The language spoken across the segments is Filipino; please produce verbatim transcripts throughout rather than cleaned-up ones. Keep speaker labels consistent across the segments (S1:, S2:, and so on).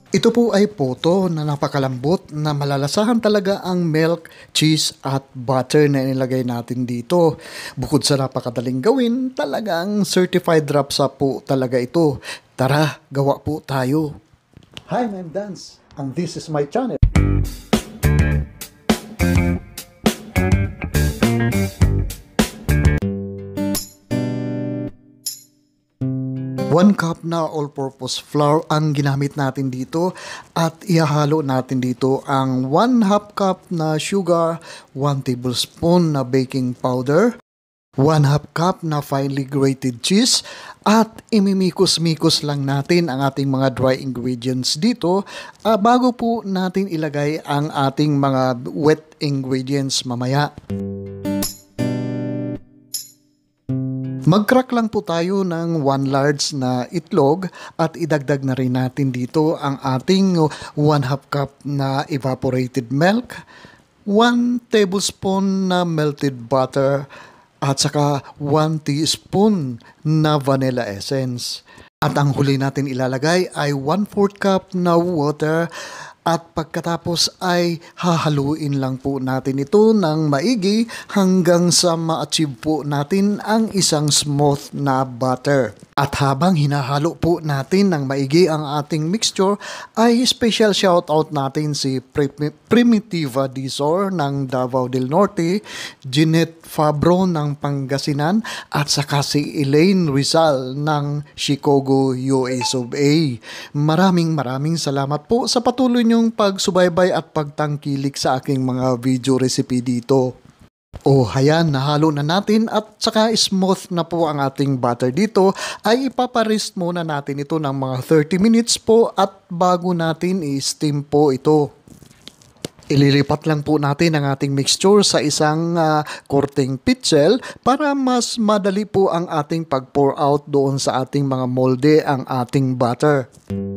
S1: Ito po ay puto na napakalambot na malalasahan talaga ang milk, cheese at butter na inilagay natin dito. Bukod sa napakadaling gawin, talagang certified rapsa po talaga ito. Tara, gawa po tayo. Hi, I'm Dance and this is my channel. one cup na all-purpose flour ang ginamit natin dito at ihahalo natin dito ang one half cup na sugar, one tablespoon na baking powder, one half cup na finely grated cheese at imimikos-mikos lang natin ang ating mga dry ingredients dito uh, bago po natin ilagay ang ating mga wet ingredients mamaya. Mag-crack lang po tayo ng one large na itlog at idagdag na rin natin dito ang ating one half cup na evaporated milk, one tablespoon na melted butter, at saka one teaspoon na vanilla essence. At ang huli natin ilalagay ay one fourth cup na water. At pagkatapos ay hahaluin lang po natin ito ng maigi hanggang sa ma-achieve po natin ang isang smooth na butter. At habang hinahalo po natin ng maigi ang ating mixture ay special shoutout natin si Primitiva Dizor ng Davao del Norte, Jeanette Fabro ng Pangasinan at saka si Elaine Rizal ng Chicago, U S of A. Maraming maraming salamat po sa patuloy niyong pagsubaybay at pagtangkilik sa aking mga video recipe dito. O oh, hayan, nahalo na natin at saka smooth na po ang ating butter dito ay ipaparest muna natin ito ng mga thirty minutes po at bago natin i-steam po ito. Ililipat lang po natin ang ating mixture sa isang uh, korteng pitchel para mas madali po ang ating pag-pour out doon sa ating mga molde ang ating butter.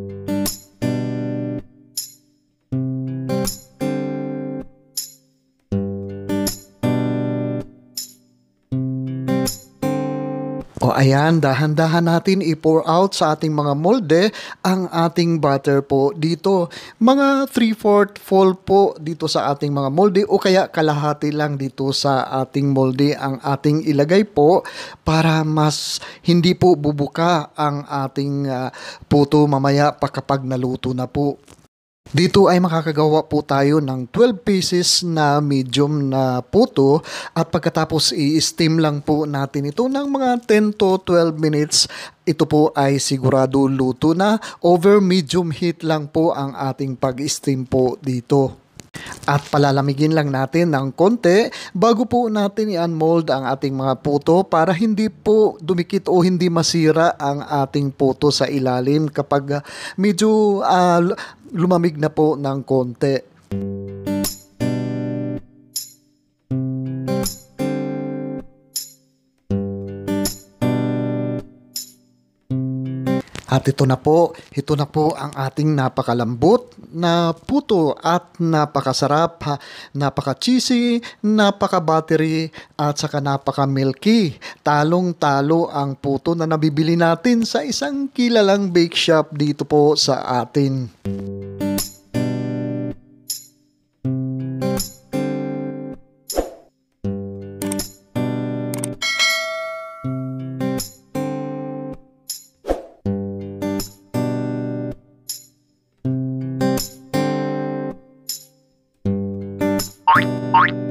S1: O ayan, dahan-dahan natin i-pour out sa ating mga molde ang ating butter po dito. Mga three fourths full po dito sa ating mga molde o kaya kalahati lang dito sa ating molde ang ating ilagay po para mas hindi po bubuka ang ating uh, puto mamaya pa kapag naluto na po. Dito ay makakagawa po tayo ng twelve pieces na medium na puto at pagkatapos i-steam lang po natin ito ng mga ten to twelve minutes. Ito po ay sigurado luto na. Over medium heat lang po ang ating pag-steam po dito. At palalamigin lang natin ng konti bago po natin i-unmold ang ating mga puto para hindi po dumikit o hindi masira ang ating puto sa ilalim kapag medyo uh, lumamig na po ng konti. At ito na po, ito na po ang ating napakalambot na puto at napakasarap, napaka-cheesy, napaka-buttery at saka napaka-milky. Talong-talo ang puto na nabibili natin sa isang kilalang bake shop dito po sa atin.
S2: Bye.